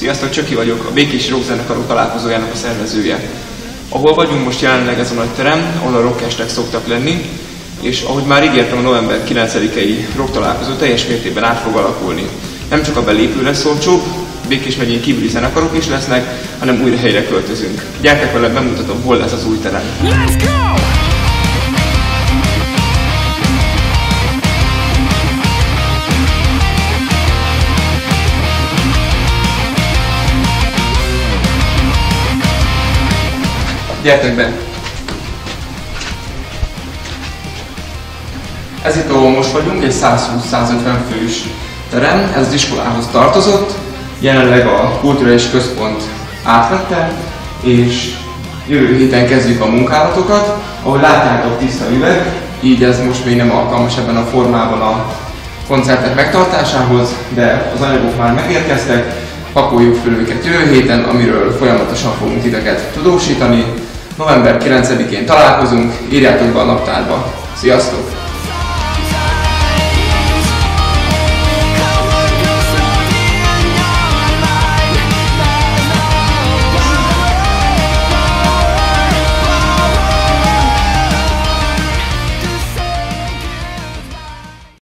Sziasztok, Csöki vagyok, a Békési Rockzenekarok találkozójának a szervezője. Ahol vagyunk most jelenleg ez a nagy terem, ahol a rockestek szoktak lenni, és ahogy már ígértem, a november 9-i rock találkozó teljes mértékben át fog alakulni. Nem csak a belépő lesz olcsóbb, Békés megyén kívüli zenekarok is lesznek, hanem újra helyre költözünk. Gyertek vele, bemutatom, hol lesz az új terem. Let's go! Gyertek be! Ez itt, ahol most vagyunk, egy 120-150 fős terem, ez az iskolához tartozott, jelenleg a kulturális központ átvette, és jövő héten kezdjük a munkálatokat. Ahogy látjátok, tiszta üveg, így ez most még nem alkalmas ebben a formában a koncertek megtartásához, de az anyagok már megérkeztek, pakoljuk fel őket jövő héten, amiről folyamatosan fogunk titeket tudósítani. November 9-én találkozunk, írjátok be a naptárba. Sziasztok!